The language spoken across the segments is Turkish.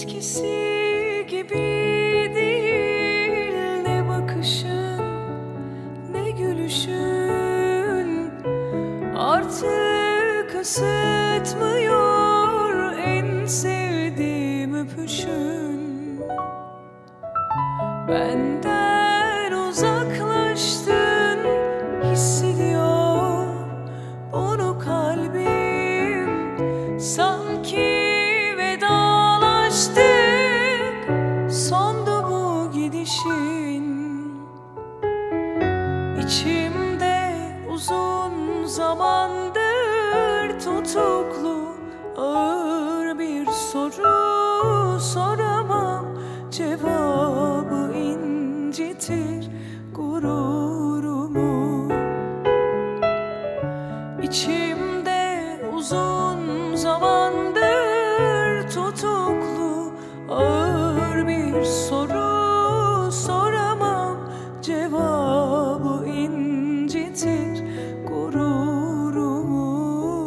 Eskisi gibi değil, ne bakışın ne gülüşün artık ısıtmıyor en sevdiğim öpüşün. Benden uzaklaştın, hissediyor bunu kalbim. Sanki sondu bu gidişin. İçimde uzun zamandır tutuklu ağır bir soru soramam. Cevabı incitir gururumu. İçimde uzun zamandır tutuklu ağır bir soru soramam. Cevabı incitir gururumu.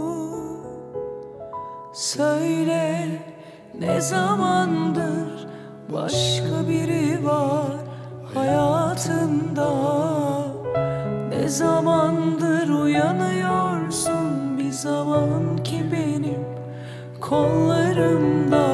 Söyle, ne zamandır başka biri var hayatında? Ne zamandır uyanıyorsun bir zaman ki benim kollarımda?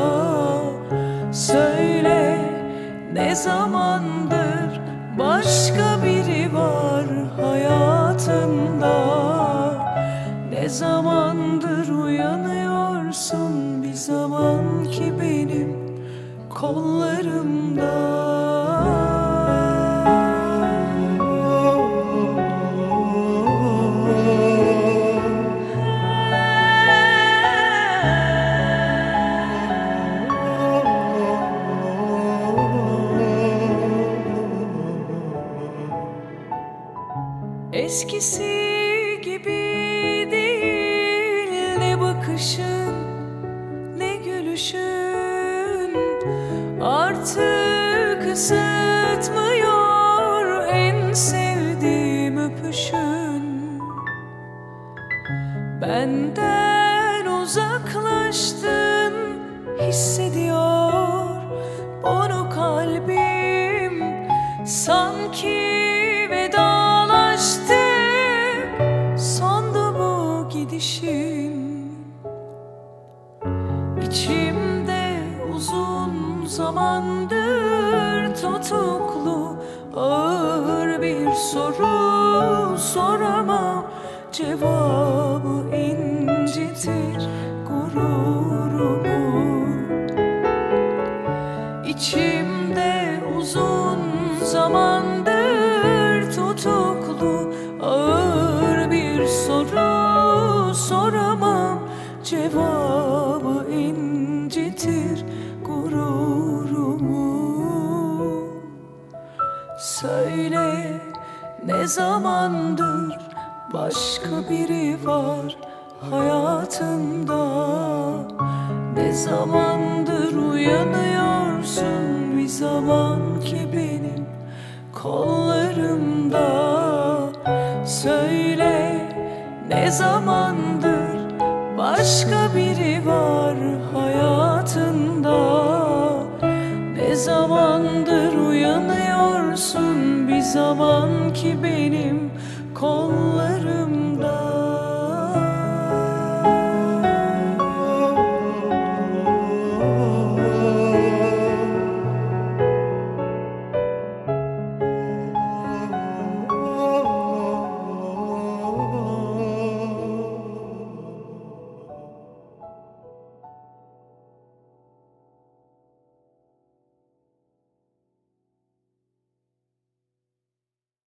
Söyle, ne zamandır başka biri var hayatında? Ne zamandır uyanıyorsun bir zaman ki benim kollarımda? Eskisi gibi değil, ne bakışın ne gülüşün artık ısıtmıyor en sevdiğim öpüşün. Benden uzaklaştın, hissediyor bunu kalbim. Sanki sondu bu gidişin. İçimde uzun zamandır tutuklu ağır bir soru soramam. Cevabı incitir gururumu. İçimde uzun zamandır tutuklu ağır bir soru soramam. Cevabı incitir gururumu. Söyle, ne zamandır başka biri var hayatında? Ne zamandır uyanıyorsun bir zaman ki benim kollarımda? Söyle, ne zamandır başka biri var hayatında? Ne zamandır uyanıyorsun bir zaman ki benim kollarımda?